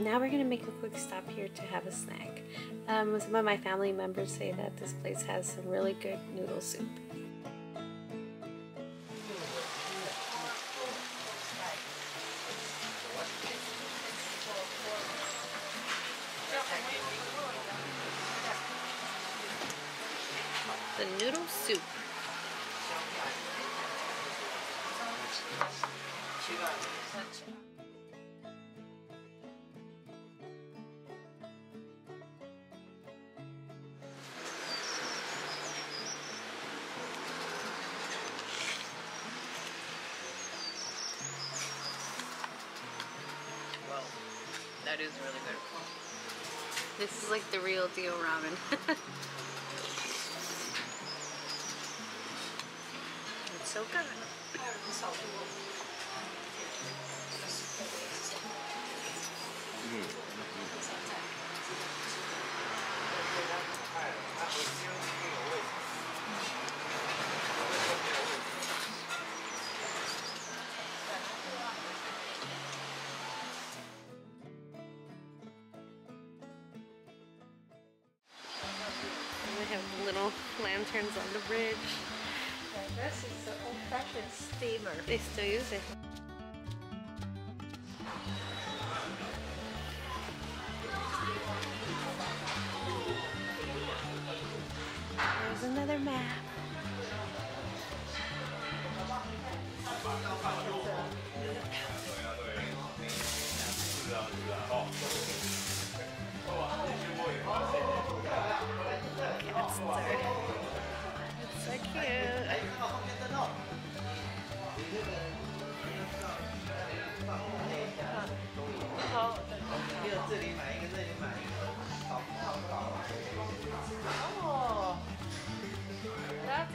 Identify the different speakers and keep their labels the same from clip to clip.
Speaker 1: now we're gonna make a quick stop here to have a snack. Some of my family members say that this place has some really good noodle soup. The noodle soup.
Speaker 2: Well, that is really good.
Speaker 1: This is like the real deal ramen. It's so good. We have little lanterns on the bridge.
Speaker 3: And this is the old-fashioned steamer.
Speaker 1: They still use it. There's another map. Cats there. It's so cute.
Speaker 3: Oh, that's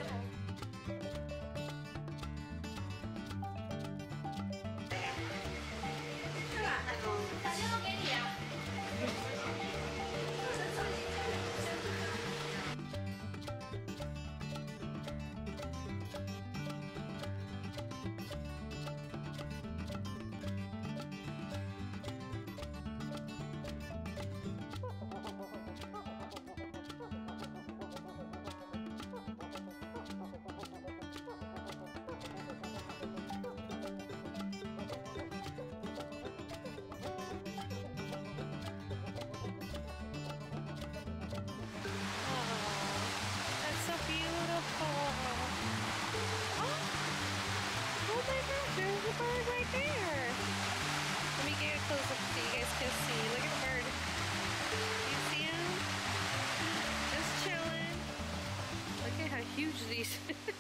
Speaker 1: Oh my gosh, there's a bird right there. Let me get a close up so you guys can see. Look at the bird. You see him? Just chilling. Look at how huge these.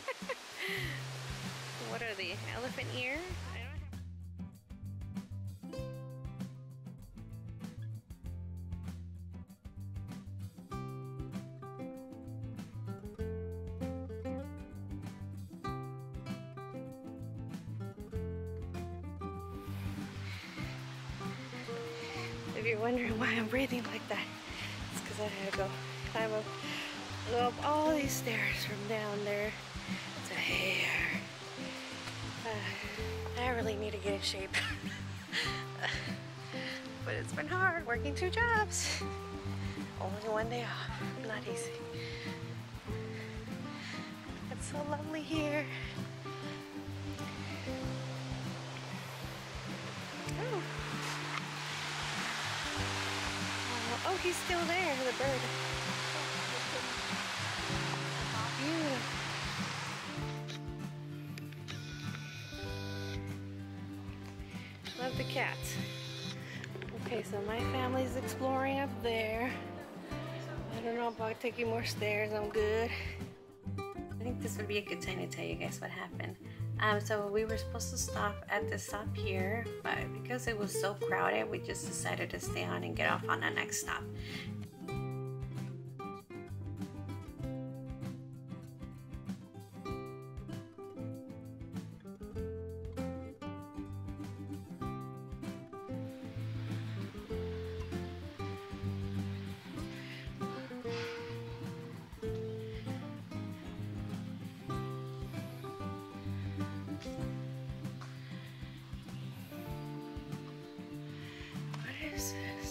Speaker 1: What are they? Elephant ear? I don't have. If you're wondering why I'm breathing like that, it's because I had to go go up all these stairs from down there to here. I really need to get in shape. But it's been hard working 2 jobs. Only 1 day off. Not easy. It's so lovely here. Oh, he's still there, the bird. Beautiful. Love the cats. Okay, so my family's exploring up there. I don't know about taking more stairs. I'm good. I think this would be a good time to tell you guys what happened. So we were supposed to stop at the stop here, but because it was so crowded, we just decided to stay on and get off on the next stop. What is this?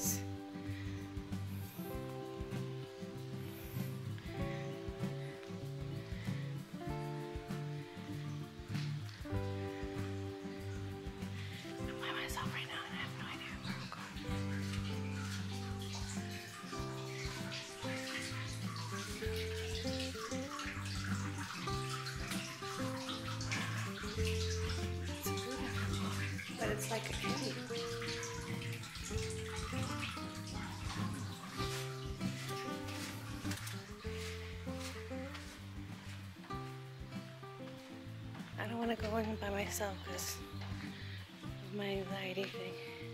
Speaker 1: Okay. I don't want to go in by myself because of my anxiety thing.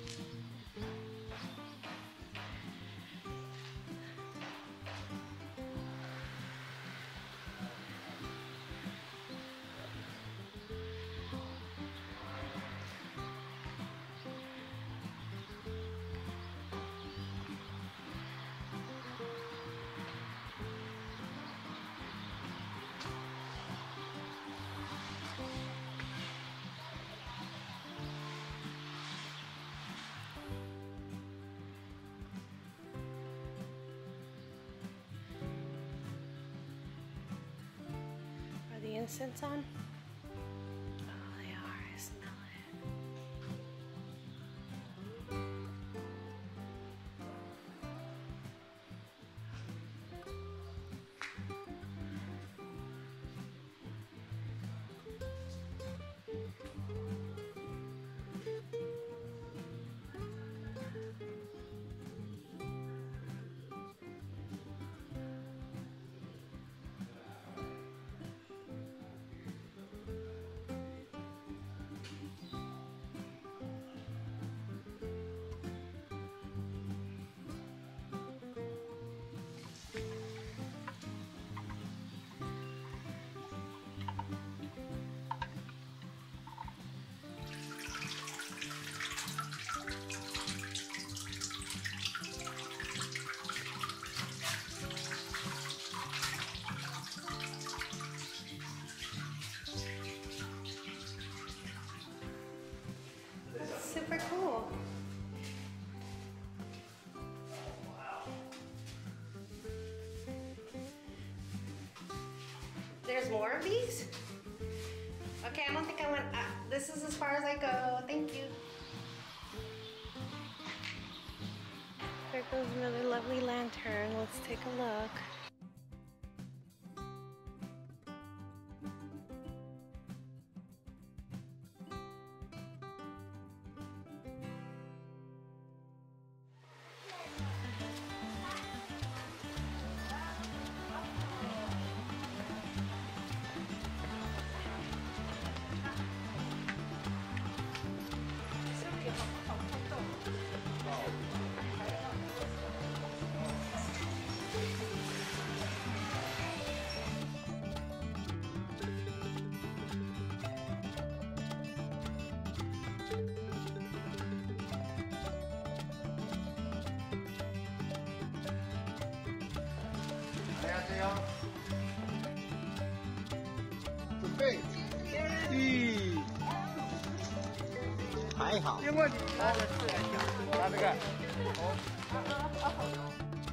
Speaker 1: The incense on? Oh, they are. I smell it. Super cool. There's more of these? Okay, I don't think I went. This is as far as I go. Thank you. There goes another lovely lantern. Let's take a look.
Speaker 4: 准备，一，还好。因为你拿这个，好。